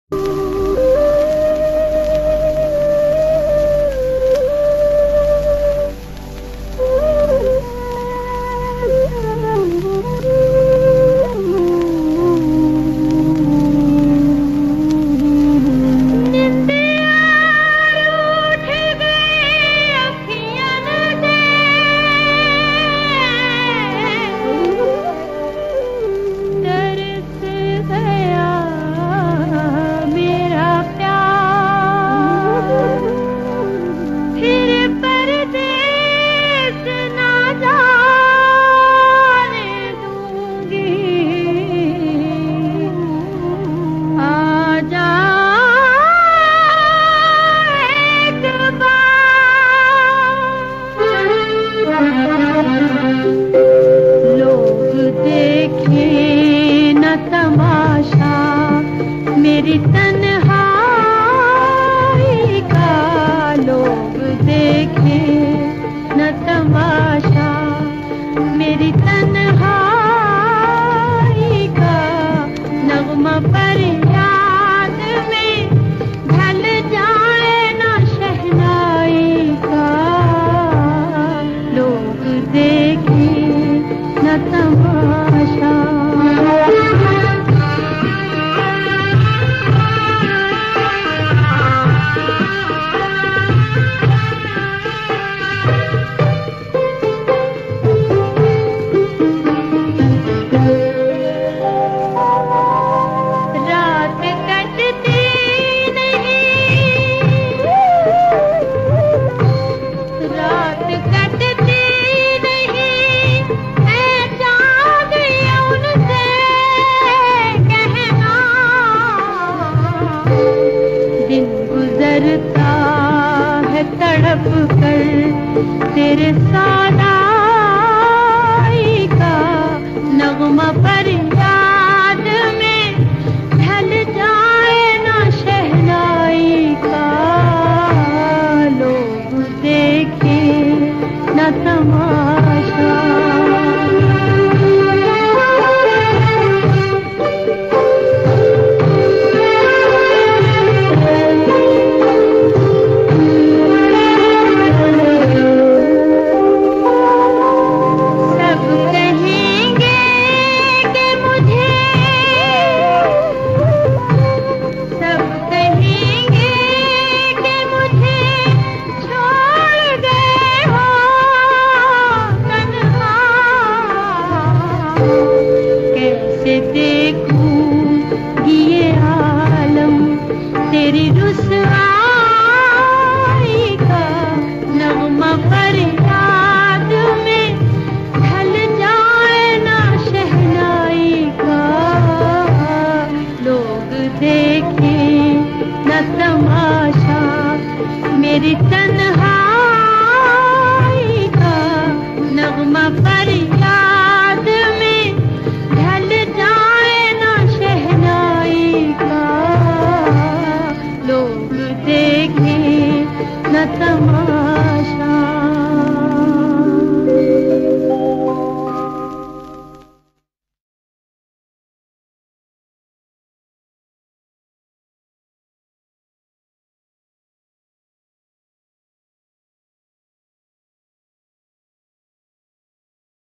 میری تنہائی کا لوگ دیکھیں نہ تماشا، میری تنہائی کا نغمہ پر یاد میں ڈھل جائے نہ شہنائی کا، لوگ دیکھیں نہ تماشا۔ گزرتا ہے تڑپ کر تیرے سادائی کا نغمہ پر یاد میں ڈھل جائے نہ شہنائی کا، لوگ دیکھیں نہ تماشا۔ کیسے دیکھوں یہ عالم تیری رسوائی کا نغمہ پر یاد میں ڈھل جائے نہ شہنائی کا، لوگ دیکھیں نہ تماشا، میری